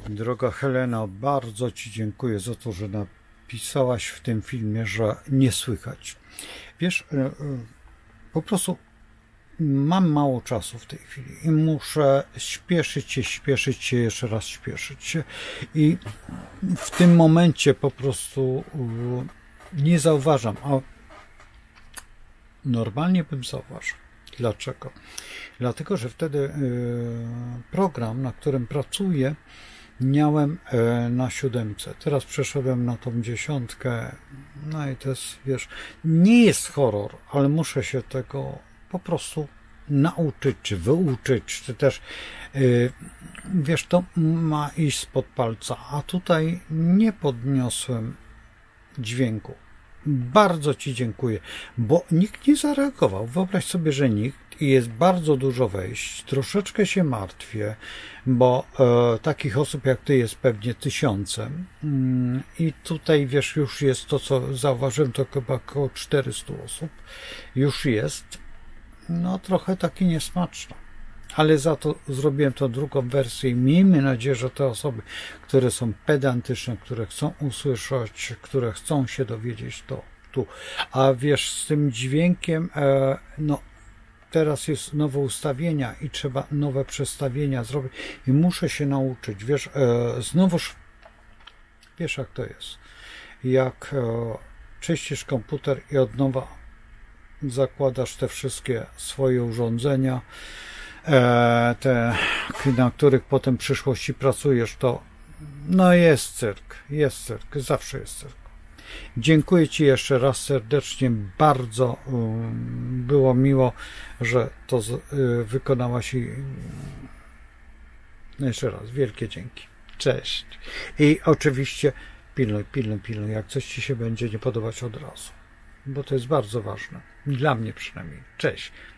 Droga Helena, bardzo Ci dziękuję za to, że napisałaś w tym filmie, że nie słychać. Wiesz, po prostu mam mało czasu w tej chwili i muszę śpieszyć się, jeszcze raz śpieszyć się. I w tym momencie po prostu nie zauważam, a normalnie bym zauważył. Dlaczego? Dlatego, że wtedy program, na którym pracuję, miałem na 7. Teraz przeszedłem na tą 10. No i to jest, wiesz, nie jest horror, ale muszę się tego po prostu nauczyć, czy wyuczyć, czy też, wiesz, to ma iść spod palca, a tutaj nie podniosłem dźwięku. Bardzo Ci dziękuję, bo nikt nie zareagował. Wyobraź sobie, że nikt, i jest bardzo dużo wejść. Troszeczkę się martwię, bo takich osób jak Ty jest pewnie 1000. I tutaj, wiesz, już jest to, co zauważyłem, to chyba około 400 osób. Już jest. No, trochę taki niesmaczny. Ale za to zrobiłem tą drugą wersję i miejmy nadzieję, że te osoby, które są pedantyczne, które chcą usłyszeć, które chcą się dowiedzieć, to tu. A wiesz, z tym dźwiękiem, no teraz jest nowe ustawienia i trzeba nowe przestawienia zrobić i muszę się nauczyć. Wiesz, znowuż, wiesz jak to jest. Jak czyścisz komputer i od nowa zakładasz te wszystkie swoje urządzenia, te, na których potem w przyszłości pracujesz, to no jest cyrk, zawsze jest cyrk. Dziękuję Ci jeszcze raz serdecznie, bardzo było miło, że to wykonałaś i jeszcze raz wielkie dzięki. Cześć. I oczywiście pilnuj, jak coś Ci się będzie nie podobać od razu, bo to jest bardzo ważne, dla mnie przynajmniej. Cześć.